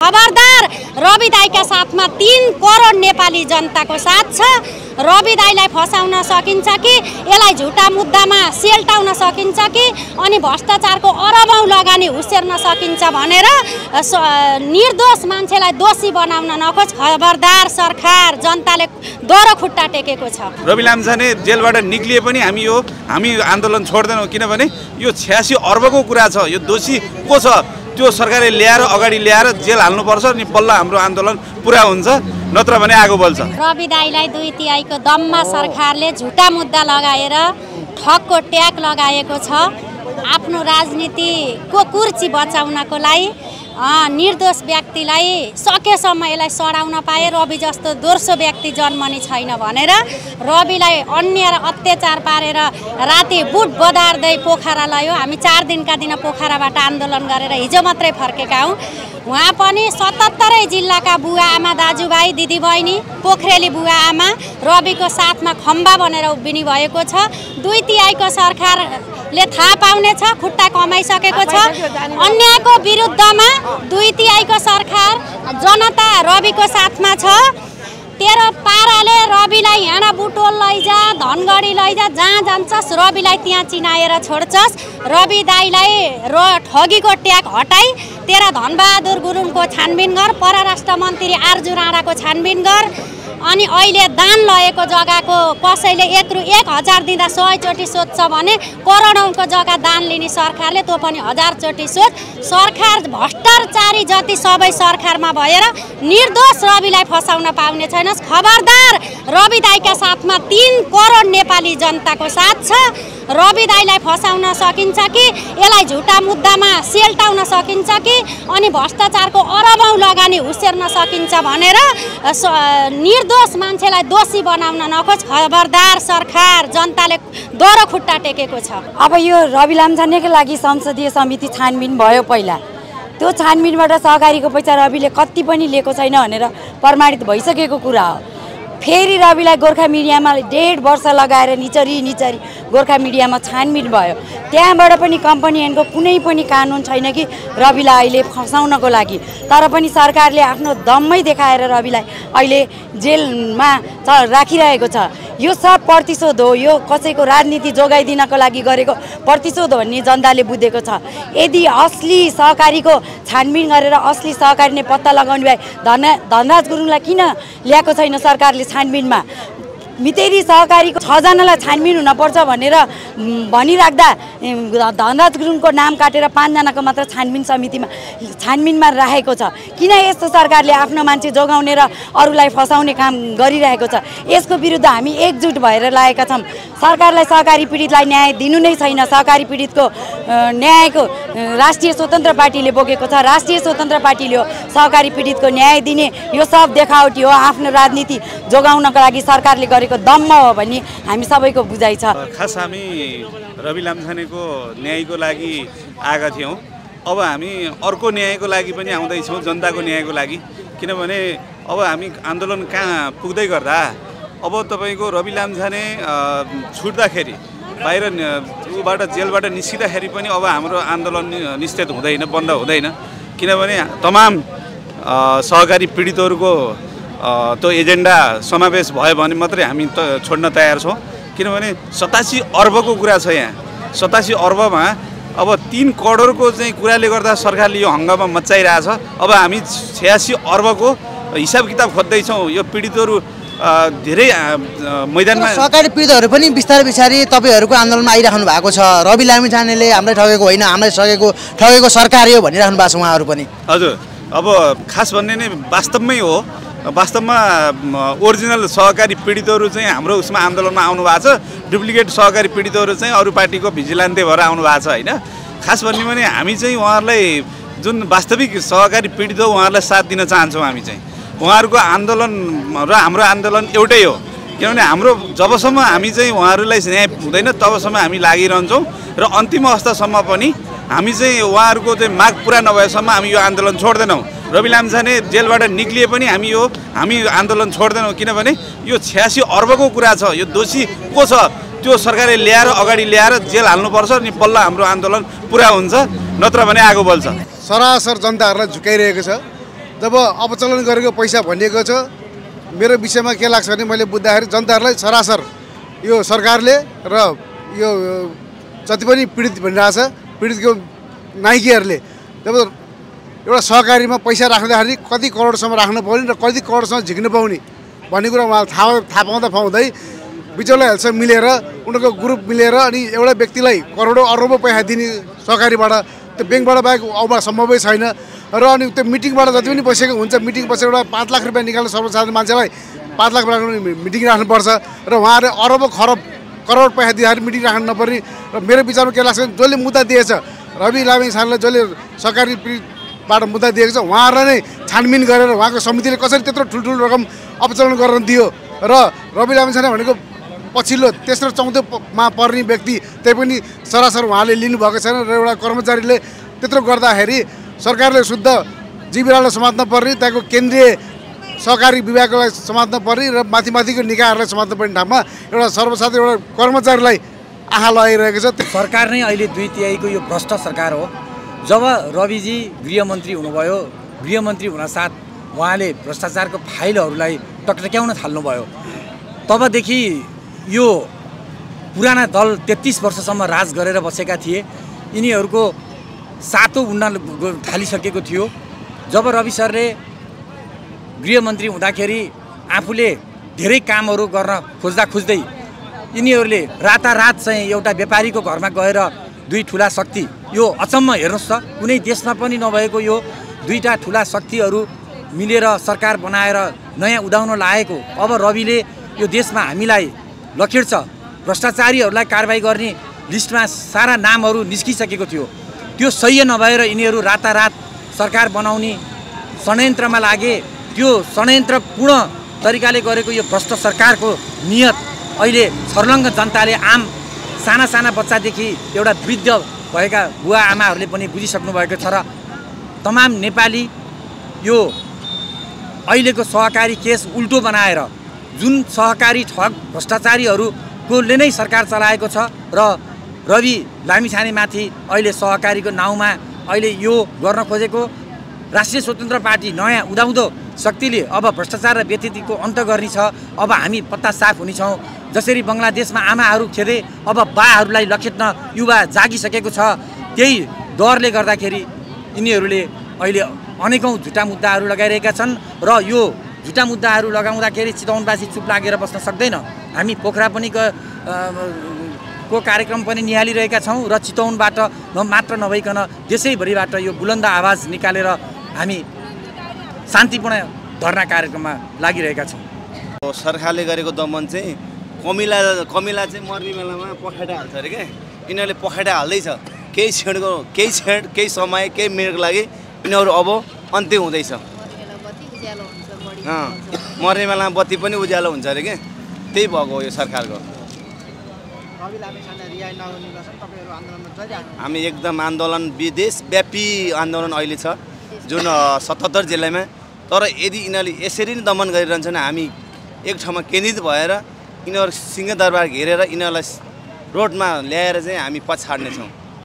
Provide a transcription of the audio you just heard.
खबरदार रवि दाइका साथमा 3 करोड नेपाली जनताको साथ छ। रवि दाइलाई फसाउन सकिन्छ कि यसलाई झुटा मुद्दामा सेल्टाउन सकिन्छ कि अनि भ्रष्टाचारको अरबौं लगानी हुस्यार्न सकिन्छ भनेर निर्दोष मान्छेलाई दोषी बनाउन नखोज। खबरदार सरकार, जनताले दोहोरो खुट्टा टेकेको छ। रवि लामिछाने जेलबाट निक्लिए पनि हामी आन्दोलन छोड्दैनौँ, किनभने यो 86 अर्बको कुरा छ। यो दोषी को छ त्यो सरकारले ल्याएर अगाडि ल्याएर जेल हाल्नुपर्छ अनि बल्ल हाम्रो आन्दोलन पुरा हुन्छ, नत्र भने आगो बल्छ। रवि दाइलाई 2/3 दममा सरकारले झुटा मुद्दा लगाएर ठगको ट्याग लगाएको छ। आफ्नो राजनीतिको कुर्सी बचाउनको लागि निर्दोष व्यक्तिलाई सकेसम्म यसलाई सडाउन पाए। रवि जस्तो दोर्सो व्यक्ति जन्मने छैन भनेर रविलाई अन्याय र अत्याचार पारेर राति बुट बदार्दै पोखरा लयो। हामी 4 दिनका दिन पोखराबाट आन्दोलन गरेर हिजो मात्रै फर्केका हौँ। उहाँ पनि 77 जिल्लाका बुवा आमा दाजुभाइ दिदीबहिनी पोखरेली बुवा आमा रविको साथमा खम्बा बनेर उभिनु भएको छ। 2/3 सरकारले थाहा पाउने छ, खुट्टा कमाइसकेको छ। अन्यायको विरुद्धमा 2/3 सरकार जनता रविको साथमा छ। तेरो पाराले रविलाई यहाँ बुटोल लैजा, धनगढी लैजा, जहाँ जान्छस् रविलाई त्यहाँ चिनाएर छोड्छस्। रवि दाइलाई ठगीको ट्याग हटाई तेरा धनबहादुर गुरुङको छानबिन गर, परराष्ट्र मन्त्री आर्जु राणाको छानबिन गर। अनि अहिले दान लगेको जग्गाको कसैले 1000 दिँदा 100 चोटि सोध्छ भने करोडौँको जग्गा दान लिने सरकारले त्यो पनि 1000 चोटि सोध। सरकार भ्रष्टाचारी जति सबै सरकारमा भएर निर्दोष रविलाई फसाउन पाउने छैनस्। खबरदार रवि दाइका साथमा 3 करोड नेपाली जनताको साथ छ। रवि दाइलाई फसाउन सकिन्छ कि यसलाई झुटा मुद्दामा सेल्टाउन सकिन्छ कि अनि भ्रष्टाचारको अरबौं लगानी हुस्यार्न सकिन्छ भनेर निर्दोष मान्छेलाई दोषी बनाउन नखोज। खबरदार सरकार, जनताले दोहोरो खुट्टा टेकेको छ। अब यो रवि लामिछानेको लागि संसदीय समिति छानबिन भयो। पहिला त्यो छानबिनबाट सहकारीको पैसा रविले कति पनि लिएको छैन भनेर प्रमाणित भइसकेको कुरा हो। फेरि रविलाई गोर्खा मिडियामा 1.5 वर्ष लगाएर निचरी गोर्खा मिडियामा छानबिन भयो। त्यहाँबाट पनि कम्पनी ऐनको कुनै पनि कानुन छैन कि रविलाई अहिले फसाउनको लागि। तर पनि सरकारले आफ्नो दममै देखाएर रविलाई अहिले जेलमा राखिरहेको छ। यो सब प्रतिशोध हो। यो कसैको राजनीति जोगाइदिनको लागि गरेको प्रतिशोध हो भन्ने जनताले बुझेको छ। यदि असली सहकारीको छानबिन गरेर असली सहकारी नै पत्ता लगाउने भए धनराज गुरुङलाई किन ल्याएको छैन सरकारले छानबिनमा? मितेरी सहकारीको 6 जनालाई छानबिन हुनपर्छ भनेर भनिराख्दा धनराज गुरुङको नाम काटेर 5 जनाको मात्र छानबिनमा राखेको छ। किन यस्तो सरकारले आफ्नो मान्छे जोगाउने र अरूलाई फसाउने काम गरिरहेको छ? यसको विरुद्ध हामी एकजुट भएर लागेका छौँ। सरकारलाई सहकारी पीडितलाई न्याय दिनु नै छैन। सहकारी पीडितको न्यायको राष्ट्रिय स्वतन्त्र पार्टीले बोकेको छ। राष्ट्रिय स्वतन्त्र पार्टीले हो सहकारी पीडितको न्याय दिने। यो सब देखावटी हो। आफ्नो राजनीति जोगाउनको लागि सरकारले गरेको दम्म हो भन्ने हामी सबैको बुझाइ छ। खास हामी रवि लामिछानेको न्यायको लागि आएका थियौँ। अब हामी अर्को न्यायको लागि पनि आउँदैछौँ, जनताको न्यायको लागि। किनभने अब हामी आन्दोलन कहाँ पुग्दै गर्दा अब तपाईँको रवि लामिछाने छुट्दाखेरि बाहिर ऊबाट जेलबाट निस्किँदाखेरि पनि अब हाम्रो आन्दोलन निश्चित हुँदैन, बन्द हुँदैन। किनभने तमाम सहकारी पीडितहरूको त्यो एजेन्डा समावेश भयो भने मात्रै हामी छोड्न तयार छौँ। किनभने 87 अर्बको कुरा छ यहाँ। 87 अर्बमा अब 3 करोडको चाहिँ कुराले गर्दा सरकारले यो हङ्गामा मचाइरहेछ। अब हामी 86 अर्बको हिसाब किताब खोज्दैछौँ। यो पीडितहरू धेरै मैदानमा सहकारी पीडितहरू पनि बिस्तारै तपाईँहरूको आन्दोलनमा आइराख्नु भएको छ। रवि लामिछानेले हामीलाई ठगेको होइन, हामीलाई ठगेको सरकार हो भनिराख्नु भएको छ उहाँहरू पनि। हजुर, अब खास भन्ने नै वास्तवमै हो। वास्तवमा ओरिजिनल सहकारी पीडितहरू चाहिँ हाम्रो उसमा आन्दोलनमा आउनु भएको छ। डुप्लिकेट सहकारी पीडितहरू चाहिँ अरू पार्टीको भिजिलान्ते भएर आउनु भएको छ होइन। खास भन्ने भने हामी चाहिँ उहाँहरूलाई जुन वास्तविक सहकारी पीडित हो उहाँहरूलाई साथ दिन चाहन्छौँ। हामी चाहिँ उहाँहरूको आन्दोलन र हाम्रो आन्दोलन एउटै हो। किनभने हाम्रो जबसम्म हामी चाहिँ उहाँहरूलाई न्याय हुँदैन तबसम्म हामी लागिरहन्छौँ र अन्तिम अवस्थासम्म पनि हामी चाहिँ उहाँहरूको चाहिँ माग पुरा नभएसम्म हामी यो आन्दोलन छोड्दैनौँ। रवि लामिछाने जेलबाट निक्लिए पनि हामी आन्दोलन छोड्दैनौँ। किनभने यो 86 अर्बको कुरा छ। यो दोषी को छ त्यो सरकारले ल्याएर अगाडि ल्याएर जेल हाल्नुपर्छ अनि बल्ल हाम्रो आन्दोलन पुरा हुन्छ, नत्र भने आगो बल्छ। सरासर जनताहरूलाई झुकाइरहेको छ। जब अपचलन गरेको पैसा भनिएको छ मेरो विषयमा के लाग्छ भने मैले बुझ्दाखेरि जनताहरूलाई सरासर यो सरकारले र यो जति पनि पीडित भनिरहेछ पीडितको नायकीहरूले जब एउटा सहकारीमा पैसा राख्दाखेरि कति करोडसम्म राख्नु पाउने र कति करोडसम्म झिक्नु पाउने भन्ने कुरा उहाँलाई थाहा पाउँदै बिचौलियाहरूसँग मिलेर उनीहरूको ग्रुप मिलेर अनि एउटा व्यक्तिलाई करोडौँ अरबौँ पैसा दिने सहकारीबाट त्यो ब्याङ्कबाट बाहेक अब सम्भवै छैन र अनि त्यो मिटिङबाट जति पनि बसेको हुन्छ मिटिङ बसेर एउटा 5 लाख रुपियाँ निकाल्ने सर्वसाधारण मान्छेलाई 5 लाख मिटिङ राख्नुपर्छ र उहाँहरूले अरबौँ करोड पैसा दिँदाखेरि मिटिङ राख्नु नपर्ने र मेरो विचारमा के लाग्छ भने जसले मुद्दा दिएछ रवि लामिछानेलाई जसले सरकारीबाट मुद्दा दिएको छ उहाँहरूलाई नै छानबिन गरेर उहाँको समितिले कसरी त्यत्रो ठुल्ठुलो रकम अपचलन गर्न दियो र रवि लामिछाने भनेको पछिल्लो तेस्रो चौथोमा पर्ने व्यक्ति त्यही पनि सरासर उहाँले लिनुभएको छैन र एउटा कर्मचारीले त्यत्रो गर्दाखेरि सरकारले शुद्ध जीविकालाई समात्न पर्ने त्यहाँको केन्द्रीय सहकारी विभागलाई समात्न पर्ने र माथिको निकायहरूलाई समात्न पर्ने ठाउँमा एउटा सर्वसाधारण एउटा कर्मचारीलाई आँखा लगाइरहेको छ। सरकार नै अहिले 2/3 यो भ्रष्ट सरकार हो। जब रविजी गृहमन्त्री हुनुभयो गृहमन्त्री हुनासाथ उहाँले भ्रष्टाचारको फाइलहरूलाई टकटक्याउन थाल्नुभयो। तबदेखि यो पुराना दल 33 वर्षसम्म राज गरेर बसेका थिए यिनीहरूको सातौं उड्न थालिसकेको थियो। जब रवि सरले गृहमन्त्री हुँदाखेरि आफूले धेरै कामहरू गर्न खोज्दै यिनीहरूले रातारात चाहिँ एउटा व्यापारीको घरमा गएर 2 ठुला शक्ति यो अचम्म हेर्नुहोस् त कुनै देशमा पनि नभएको यो 2टा ठुला शक्तिहरू मिलेर सरकार बनाएर नयाँ उदाउन लागेको। अब रविले यो देशमा हामीलाई लखेड्छ भ्रष्टाचारीहरूलाई कारबाही गर्ने लिस्टमा सारा नामहरू निस्किसकेको थियो। त्यो सही नभएर यिनीहरू रातारात सरकार बनाउने षड्यन्त्रमा लागे। त्यो षड्यन्त्रपूर्ण तरिकाले गरेको यो भ्रष्ट सरकारको नियत अहिले छर्लङ्ग जनताले आम साना बच्चादेखि एउटा वृद्ध भएका बुवा आमाहरूले पनि बुझिसक्नु भएको छ र तमाम नेपाली यो अहिलेको सहकारी केस उल्टो बनाएर जुन सहकारी ठग भ्रष्टाचारीहरूकोले नै सरकार चलाएको छ र रवि लामिछानेमाथि अहिले सहकारीको नाउँमा अहिले यो गर्न खोजेको राष्ट्रिय स्वतन्त्र पार्टी नयाँ उदाउँदो शक्तिले अब भ्रष्टाचार र व्यतिथिको अन्त गर्ने छ। अब हामी पत्ता साफ हुनेछौँ। जसरी बङ्गलादेशमा आमाहरू खेदे अब बाहरूलाई लखेट्न युवा जागिसकेको छ। त्यही डरले गर्दाखेरि यिनीहरूले अहिले अनेकौँ झुटा मुद्दाहरू लगाइरहेका छन् र यो झुटा मुद्दाहरू लगाउँदाखेरि चितवनवासी चुप लागेर बस्न सक्दैन। हामी पोखरा पनि को कार्यक्रम पनि निहालिरहेका छौँ र चितवनबाट मात्र नभइकन देशैभरिबाट यो बुलन्द आवाज निकालेर हामी शान्तिपूर्ण धरना कार्यक्रममा लागिरहेका छौँ। सरकारले गरेको दमन चाहिँ कमिला चाहिँ मर्ने बेलामा पखेटा हाल्छ अरे क्या यिनीहरूले पखेटा हाल्दैछ केही क्षण केही समय केही मिनटको लागि यिनीहरू अब अन्त्य हुँदैछ। मर्ने बेलामा बत्ती पनि उज्यालो हुन्छ अरे क्या त्यही भएको हो यो सरकारको। हामी एकदम आन्दोलन विदेशव्यापी आन्दोलन अहिले छ जुन 77 जिल्लामा। तर यदि यिनीहरूले यसरी नै दमन गरिरहन्छन् हामी एक ठाउँमा केन्द्रित भएर यिनीहरू सिंहदरबार घेरेर यिनीहरूलाई रोडमा ल्याएर चाहिँ हामी पछाड्नेछौँ।